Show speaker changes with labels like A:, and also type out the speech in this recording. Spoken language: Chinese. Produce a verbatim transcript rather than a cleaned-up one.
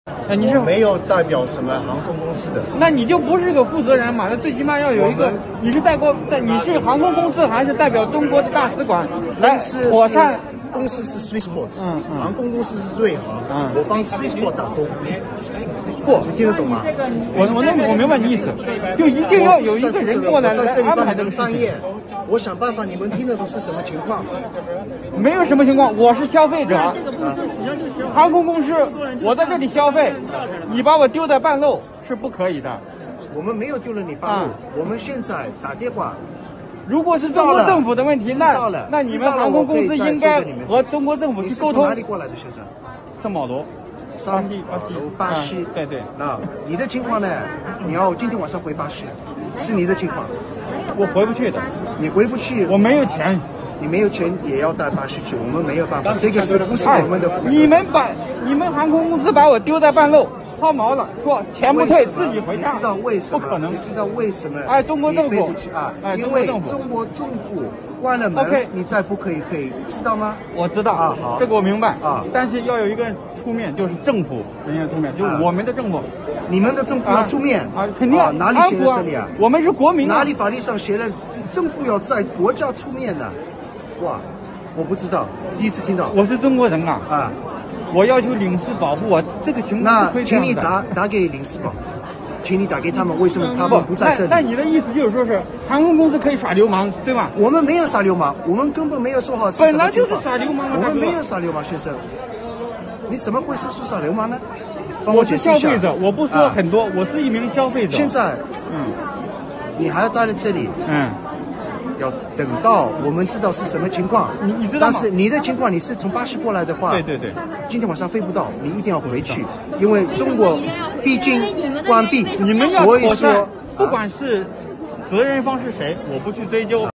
A: 呃，你是
B: 没有代表什么航空公司的，
A: 那你就不是个负责人嘛？那最起码要有一个，你是代过，你是航空公司还是代表中国的大使馆来妥善？
B: 公司是 Swissport，
A: 嗯嗯，
B: 航空公司是瑞航，
A: 嗯，
B: 我帮 Swissport 打工。
A: 不，
B: 你听得懂吗？
A: 我我能我明白你意思，就一定要有一个人过来来安排这个
B: 翻译。我想办法，你们听得懂是什么情况？
A: 没有什么情况，我是消费者，啊、航空公司，我在这里消费，你把我丢在半路是不可以的。
B: 我们没有丢了你半路，啊、我们现在打电话。
A: 如果是中国政府的问题，那那你们航空公司应该和中国政府去沟通。
B: 哪里过来的学生？
A: 圣保罗，巴西，巴西，
B: 巴西。
A: 对对。
B: 那你的情况呢？你要今天晚上回巴西，是你的情况。
A: 我回不去的。
B: 你回不去？
A: 我没有钱。
B: 你没有钱也要带巴西去，我们没有办法，这个是不是我们的负责？
A: 你们把你们航空公司把我丢在半路。抛锚了，说钱不退，自己回家。
B: 你知道为什么？
A: 不可能。
B: 你知道为什么？
A: 哎，中国政府
B: 啊，
A: 哎，
B: 因为中国政府关了门，
A: okay,
B: 你再不可以飞，知道吗？
A: 我知道
B: 啊，好，
A: 这个我明白
B: 啊。
A: 但是要有一个出面，就是政府人家出面，就是我们的政府。
B: 你们的政府要出面
A: 啊，肯定。
B: 哪里写在这里啊？
A: 我们是国民。
B: 哪里法律上写了政府要在国家出面的？哇，我不知道，第一次听到。
A: 我是中国人啊。
B: 啊。
A: 我要求领事保护我，这个情况不可以这样的。
B: 那请你打打给领事保，请你打给他们，为什么他们不在这里？
A: 那你的意思就是说是航空公司可以耍流氓，对吧？
B: 我们没有耍流氓，我们根本没有说好是
A: 本来就是耍流氓嘛，
B: 我们没有耍流氓，先生。你怎么会说是耍流氓呢？
A: 我是消费者，我不说很多，我是一名消费者。
B: 现在，
A: 嗯，
B: 你还要待在这里，
A: 嗯。
B: 要等到我们知道是什么情况，
A: 你你知道吗？
B: 但是你的情况，你是从巴西过来的话，
A: 对对对，
B: 今天晚上飞不到，你一定要回去，因为中国毕竟关闭，
A: 你们要
B: 所以说，
A: 不管是责任方是谁，我不去追究。